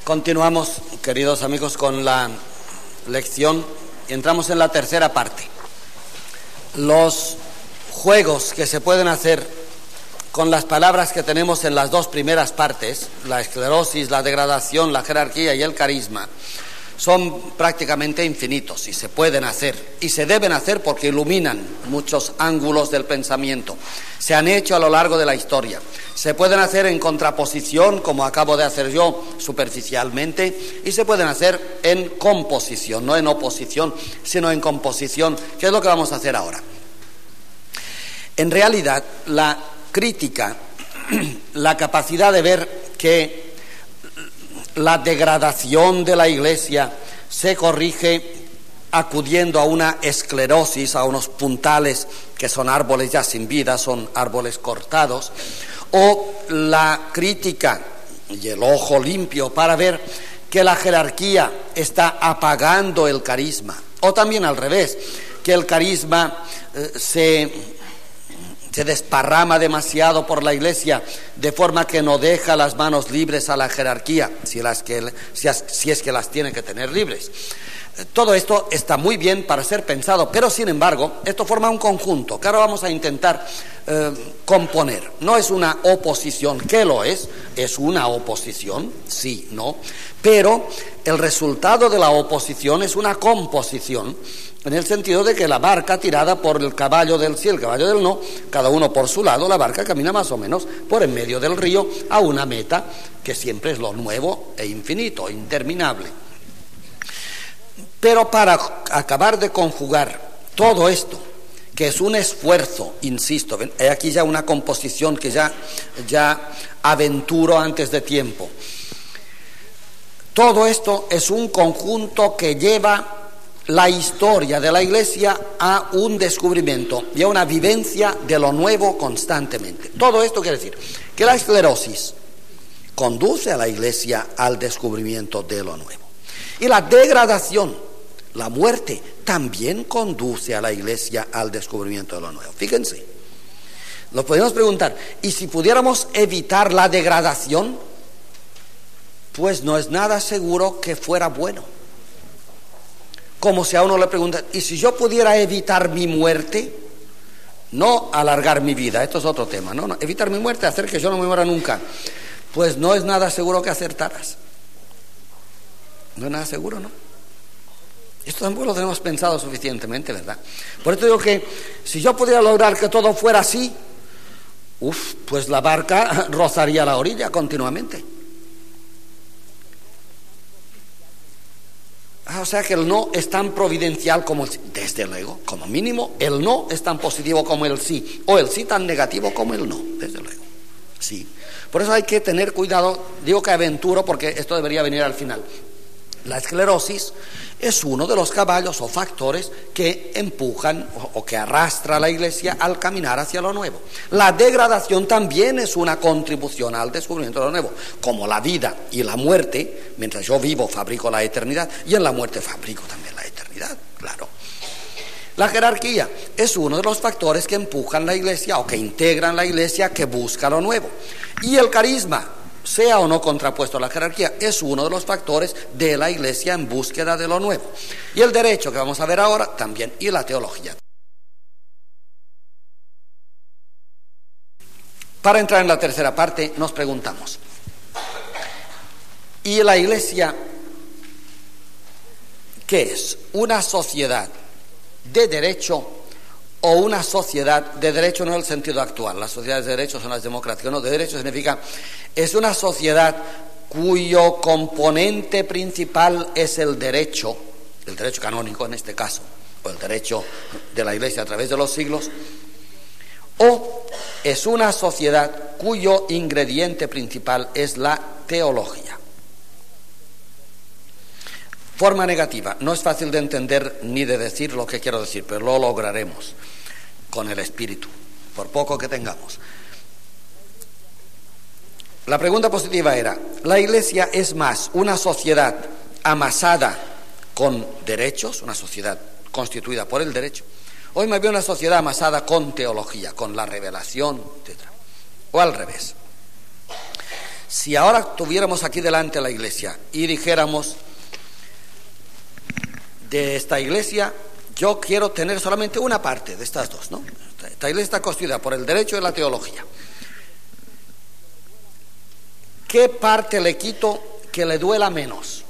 Continuamos, queridos amigos, con la lección y entramos en la tercera parte. Los juegos que se pueden hacer con las palabras que tenemos en las dos primeras partes, la esclerosis, la degradación, la jerarquía y el carisma, son prácticamente infinitos y se pueden hacer y se deben hacer porque iluminan muchos ángulos del pensamiento. Se han hecho a lo largo de la historia. Se pueden hacer en contraposición, como acabo de hacer yo superficialmente, y se pueden hacer en composición, no en oposición, sino en composición, que es lo que vamos a hacer ahora. En realidad, la crítica, la capacidad de ver que la degradación de la Iglesia se corrige acudiendo a una esclerosis, a unos puntales que son árboles ya sin vida, son árboles cortados, o la crítica y el ojo limpio para ver que la jerarquía está apagando el carisma, o también al revés, que el carisma se desparrama demasiado por la Iglesia, de forma que no deja las manos libres a la jerarquía, si es que las tiene que tener libres. Todo esto está muy bien para ser pensado, pero sin embargo, esto forma un conjunto que ahora vamos a intentar componer. No es una oposición, ¿qué lo es? Es una oposición, sí, no, pero el resultado de la oposición es una composición, en el sentido de que la barca tirada por el caballo del sí, el caballo del no, cada uno por su lado, la barca camina más o menos por en medio del río a una meta que siempre es lo nuevo e infinito, interminable. Pero para acabar de conjugar todo esto, que es un esfuerzo, insisto, hay aquí ya una composición que ya aventuro antes de tiempo. Todo esto es un conjunto que lleva la historia de la Iglesia a un descubrimiento y a una vivencia de lo nuevo constantemente. Todo esto quiere decir que la esclerosis conduce a la Iglesia al descubrimiento de lo nuevo. Y la degradación, la muerte, también conduce a la Iglesia al descubrimiento de lo nuevo. Fíjense, nos podemos preguntar, ¿y si pudiéramos evitar la degradación? Pues no es nada seguro que fuera bueno. Como si a uno le preguntan, ¿y si yo pudiera evitar mi muerte? No alargar mi vida, esto es otro tema, no, evitar mi muerte, hacer que yo no me muera nunca. Pues no es nada seguro que acertaras. No es nada seguro, ¿no? Esto tampoco lo tenemos pensado suficientemente, ¿verdad? Por eso digo que si yo pudiera lograr que todo fuera así, pues la barca rozaría la orilla continuamente. O sea que el no es tan providencial como el sí. Desde luego, como mínimo, el no es tan positivo como el sí, o el sí tan negativo como el no, desde luego. Sí. Por eso hay que tener cuidado, digo que aventuro porque esto debería venir al final. La esclerosis es uno de los caballos o factores que empujan o que arrastra a la Iglesia al caminar hacia lo nuevo. La degradación también es una contribución al descubrimiento de lo nuevo, como la vida y la muerte. Mientras yo vivo fabrico la eternidad y en la muerte fabrico también la eternidad, claro. La jerarquía es uno de los factores que empujan la Iglesia o que integran la Iglesia, que busca lo nuevo. Y el carisma, sea o no contrapuesto a la jerarquía, es uno de los factores de la Iglesia en búsqueda de lo nuevo. Y el derecho, que vamos a ver ahora, también, y la teología. Para entrar en la tercera parte, nos preguntamos, ¿y la Iglesia qué es? ¿Una sociedad de derecho o una sociedad de derecho no en el sentido actual? Las sociedades de derecho son las democráticas, no, de derecho significa es una sociedad cuyo componente principal es el derecho canónico en este caso, o el derecho de la Iglesia a través de los siglos, o es una sociedad cuyo ingrediente principal es la teología. Forma negativa, no es fácil de entender ni de decir lo que quiero decir, pero lo lograremos con el espíritu, por poco que tengamos. La pregunta positiva era, ¿la Iglesia es más una sociedad amasada con derechos, una sociedad constituida por el derecho, o más bien una sociedad amasada con teología, con la revelación, etc.? O al revés. Si ahora tuviéramos aquí delante la iglesia y dijéramos, de esta iglesia yo quiero tener solamente una parte de estas dos, ¿no? Esta iglesia está constituida por el derecho y la teología. ¿Qué parte le quito que le duela menos?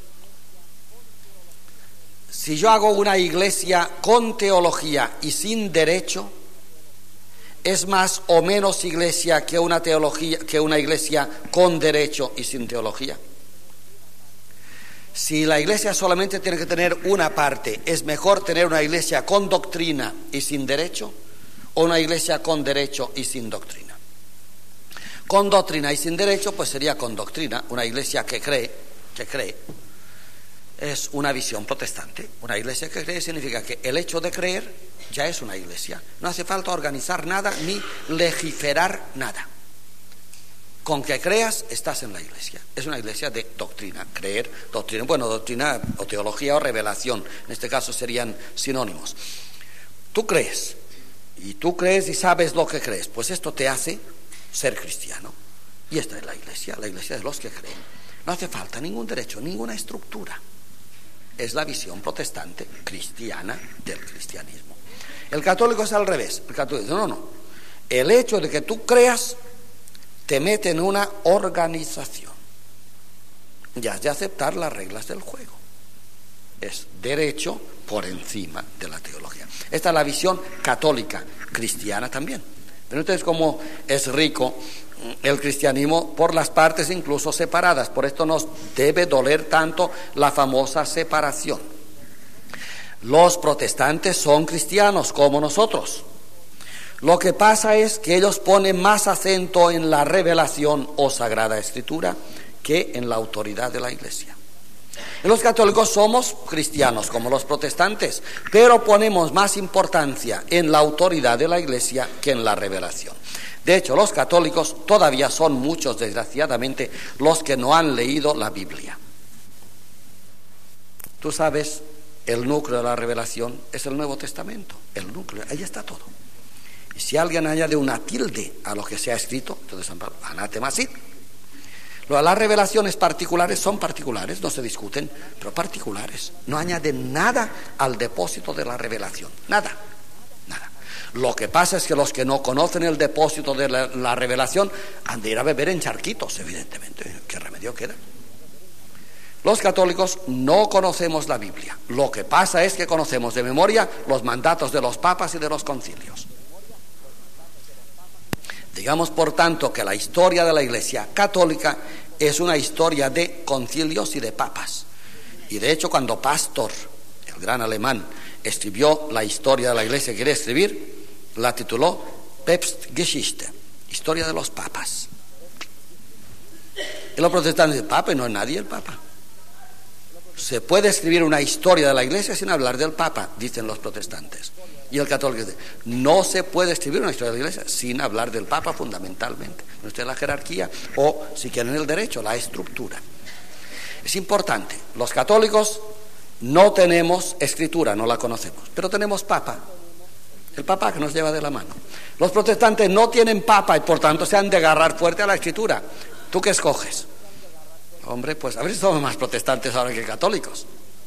Si yo hago una iglesia con teología y sin derecho, ¿es más o menos iglesia que una iglesia con derecho y sin teología? Si la iglesia solamente tiene que tener una parte, ¿es mejor tener una iglesia con doctrina y sin derecho o una iglesia con derecho y sin doctrina? Con doctrina y sin derecho, pues sería con doctrina. Una iglesia que cree, es una visión protestante. Una iglesia que cree significa que el hecho de creer ya es una iglesia. No hace falta organizar nada ni legislar nada. Con que creas, estás en la iglesia. Es una iglesia de doctrina, creer, doctrina. Bueno, doctrina o teología o revelación, en este caso serían sinónimos. Tú crees y sabes lo que crees, pues esto te hace ser cristiano. Y esta es la iglesia de los que creen. No hace falta ningún derecho, ninguna estructura. Es la visión protestante cristiana del cristianismo. El católico es al revés. El católico dice, no. El hecho de que tú creas te mete en una organización y has de aceptar las reglas del juego. Es derecho por encima de la teología. Esta es la visión católica, cristiana también. Pero entonces, como es rico el cristianismo por las partes incluso separadas, por esto nos debe doler tanto la famosa separación. Los protestantes son cristianos como nosotros. Lo que pasa es que ellos ponen más acento en la revelación o sagrada escritura que en la autoridad de la iglesia. Y los católicos somos cristianos como los protestantes, pero ponemos más importancia en la autoridad de la iglesia que en la revelación. De hecho, los católicos todavía son muchos, desgraciadamente, los que no han leído la Biblia. Tú sabes, el núcleo de la revelación es el Nuevo Testamento, el núcleo, ahí está todo. Y si alguien añade una tilde a lo que se ha escrito, entonces San Pablo, anátema sit. Las revelaciones particulares son particulares, no se discuten, pero particulares. No añaden nada al depósito de la revelación, nada. Lo que pasa es que los que no conocen el depósito de la revelación han de ir a beber en charquitos, evidentemente. ¿Qué remedio queda? Los católicos no conocemos la Biblia. Lo que pasa es que conocemos de memoria los mandatos de los papas y de los concilios. Digamos, por tanto, que la historia de la Iglesia católica es una historia de concilios y de papas. Y de hecho, cuando Pastor, el gran alemán, escribió la historia de la Iglesia que quiere escribir, la tituló Päpstgeschichte, historia de los papas. Y los protestantes dicen, Papa, no es nadie el Papa. Se puede escribir una historia de la Iglesia sin hablar del Papa, dicen los protestantes. Y el católico dice, no se puede escribir una historia de la Iglesia sin hablar del Papa fundamentalmente. No es la jerarquía o, si quieren, el derecho, la estructura. Es importante, los católicos no tenemos escritura, no la conocemos, pero tenemos Papa, el Papa que nos lleva de la mano. Los protestantes no tienen Papa y por tanto se han de agarrar fuerte a la escritura. ¿Tú qué escoges? Hombre, pues a ver si somos más protestantes ahora que católicos.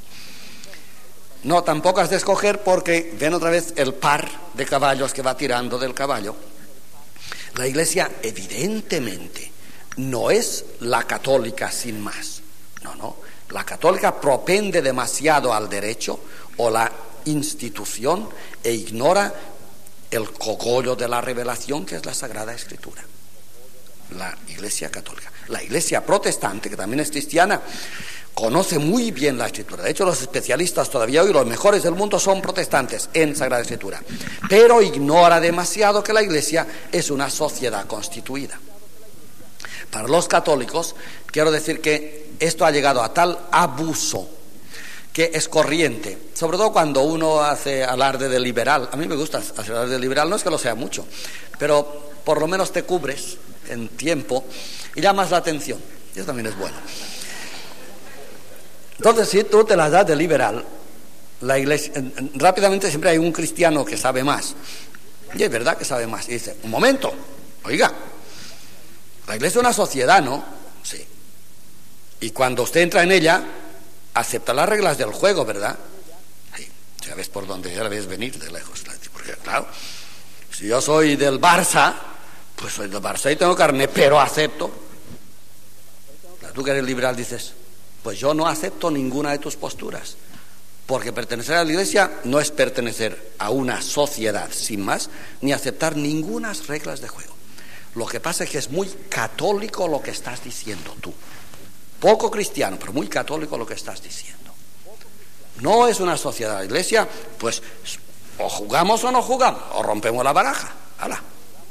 No, tampoco has de escoger porque ven otra vez el par de caballos que va tirando del caballo. La Iglesia evidentemente no es la católica sin más. No. La católica propende demasiado al derecho o la institución e ignora el cogollo de la revelación que es la Sagrada Escritura. La Iglesia católica. La Iglesia protestante, que también es cristiana, conoce muy bien la Escritura. De hecho, los especialistas todavía hoy, los mejores del mundo, son protestantes en Sagrada Escritura. Pero ignora demasiado que la Iglesia es una sociedad constituida. Para los católicos, quiero decir que esto ha llegado a tal abuso que es corriente, sobre todo cuando uno hace alarde de liberal. A mí me gusta hacer alarde de liberal, no es que lo sea mucho, pero por lo menos te cubres en tiempo y llamas la atención. Y eso también es bueno. Entonces, si tú te las das de liberal, la Iglesia, rápidamente siempre hay un cristiano que sabe más. Y es verdad que sabe más. Y dice, un momento, oiga, La iglesia es una sociedad, ¿no? Sí. Y cuando usted entra en ella, acepta las reglas del juego, ¿verdad? Sí. Ya ves por dónde ya la ves venir de lejos. Porque, claro, si yo soy del Barça, pues soy del Barça y tengo carne, pero acepto. Tú que eres liberal dices, pues yo no acepto ninguna de tus posturas, porque pertenecer a la iglesia no es pertenecer a una sociedad sin más, ni aceptar ninguna reglas de juego. Lo que pasa es que es muy católico lo que estás diciendo tú, poco cristiano, pero muy católico lo que estás diciendo. No es una sociedad. La iglesia, pues, o jugamos o no jugamos, o rompemos la baraja. ¡Hala!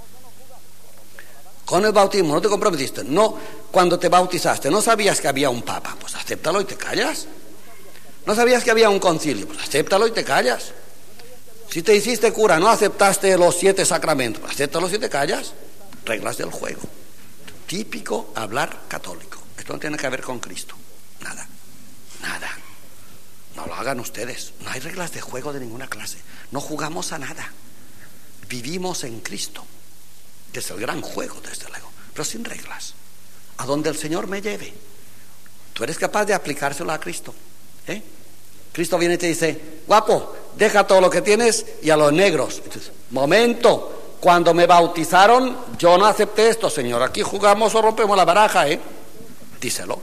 Con el bautismo no te comprometiste, no, cuando te bautizaste no sabías que había un papa, pues acéptalo y te callas. No sabías que había un concilio, pues acéptalo y te callas. Si te hiciste cura, no aceptaste los 7 sacramentos, pues acéptalos y te callas. Reglas del juego. Típico hablar católico. Esto no tiene que ver con Cristo, nada, nada. No lo hagan ustedes. No hay reglas de juego de ninguna clase. No jugamos a nada. Vivimos en Cristo. Es el gran juego, desde luego, pero sin reglas. A donde el Señor me lleve. Tú eres capaz de aplicárselo a Cristo, ¿eh? Cristo viene y te dice, guapo, deja todo lo que tienes y a los negros. Entonces, momento, cuando me bautizaron, yo no acepté esto, Señor. Aquí jugamos o rompemos la baraja, ¿eh? Díselo.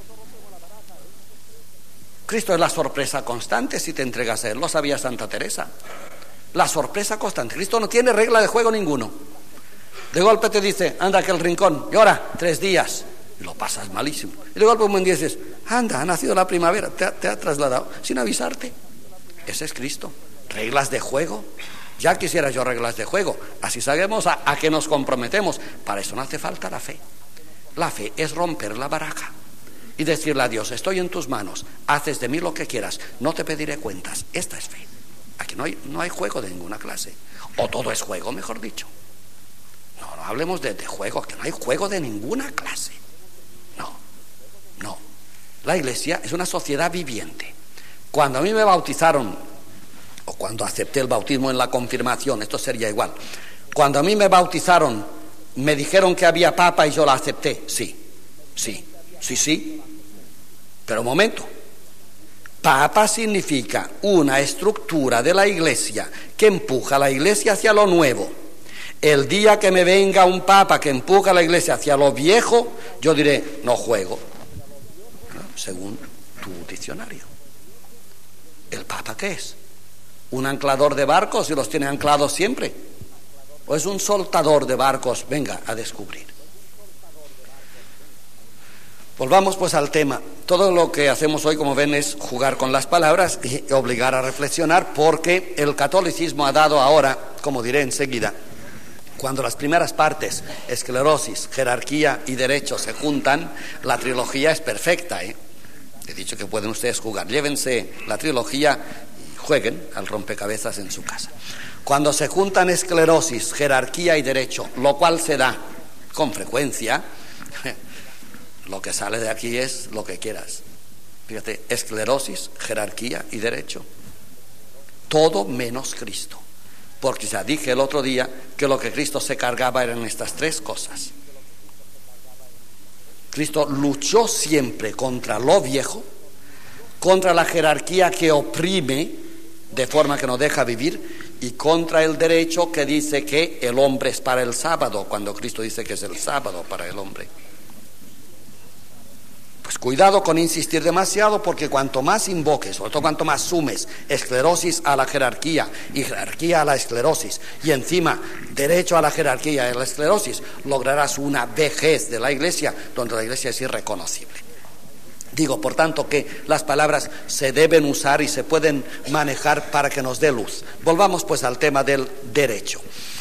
Cristo es la sorpresa constante si te entregas a Él. Lo sabía Santa Teresa. La sorpresa constante. Cristo no tiene regla de juego ninguno. De golpe te dice, anda a aquel rincón, llora 3 días, y lo pasas malísimo. Y de golpe un buen día dices, anda, ha nacido la primavera, te ha trasladado, sin avisarte. Ese es Cristo. Reglas de juego. Ya quisiera yo reglas de juego. Así sabemos a qué nos comprometemos. Para eso no hace falta la fe. La fe es romper la baraja y decirle a Dios, estoy en tus manos, haces de mí lo que quieras, no te pediré cuentas. Esta es fe. Aquí no hay juego de ninguna clase. O todo es juego, mejor dicho. No hablemos de juego, que no hay juego de ninguna clase. No. La iglesia es una sociedad viviente. Cuando a mí me bautizaron, o cuando acepté el bautismo en la confirmación, esto sería igual. Cuando a mí me bautizaron, me dijeron que había papa y yo la acepté. Sí. Pero un momento. Papa significa una estructura de la iglesia que empuja a la iglesia hacia lo nuevo. El día que me venga un papa que empuja a la iglesia hacia lo viejo, yo diré, no juego, según tu diccionario. ¿El papa qué es? ¿Un anclador de barcos y los tiene anclados siempre? ¿O es un soltador de barcos? Venga a descubrir. Volvamos pues al tema. Todo lo que hacemos hoy, como ven, es jugar con las palabras y obligar a reflexionar, porque el catolicismo ha dado ahora, como diré enseguida, cuando las primeras partes, esclerosis, jerarquía y derecho, se juntan, la trilogía es perfecta, ¿eh? He dicho que pueden ustedes jugar. Llévense la trilogía y jueguen al rompecabezas en su casa. Cuando se juntan esclerosis, jerarquía y derecho, lo cual se da con frecuencia, lo que sale de aquí es lo que quieras. Fíjate, esclerosis, jerarquía y derecho. Todo menos Cristo. Porque ya dije el otro día que lo que Cristo se cargaba eran estas 3 cosas. Cristo luchó siempre contra lo viejo, contra la jerarquía que oprime de forma que no deja vivir, y contra el derecho que dice que el hombre es para el sábado, cuando Cristo dice que es el sábado para el hombre. Pues cuidado con insistir demasiado, porque cuanto más invoques, sobre todo cuanto más sumes esclerosis a la jerarquía y jerarquía a la esclerosis, y encima derecho a la jerarquía y a la esclerosis, lograrás una vejez de la iglesia donde la iglesia es irreconocible. Digo, por tanto, que las palabras se deben usar y se pueden manejar para que nos dé luz. Volvamos pues al tema del derecho.